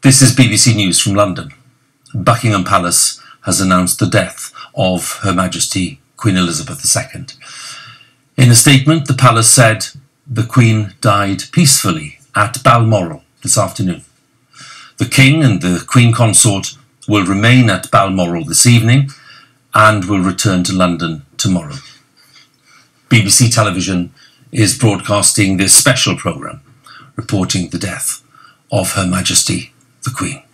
This is BBC News from London. Buckingham Palace has announced the death of Her Majesty Queen Elizabeth II. In a statement, the palace said the Queen died peacefully at Balmoral this afternoon. The King and the Queen Consort will remain at Balmoral this evening and will return to London tomorrow. BBC Television is broadcasting this special programme reporting the death of Her Majesty the Queen.